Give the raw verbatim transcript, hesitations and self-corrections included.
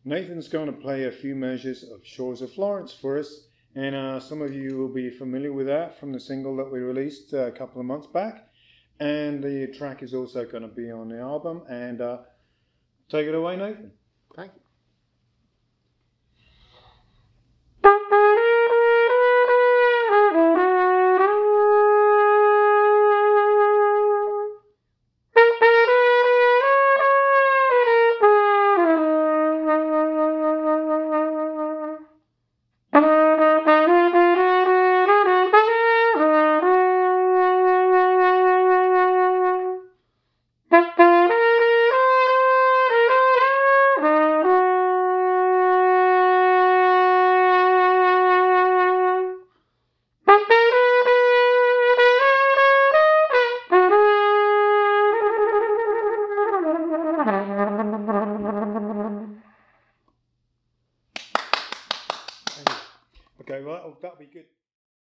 Nathan's going to play a few measures of Shores of Florence for us, and uh, some of you will be familiar with that from the single that we released uh, a couple of months back, and the track is also going to be on the album. And uh, take it away, Nathan. Thank you. Okay, well, that'll be good.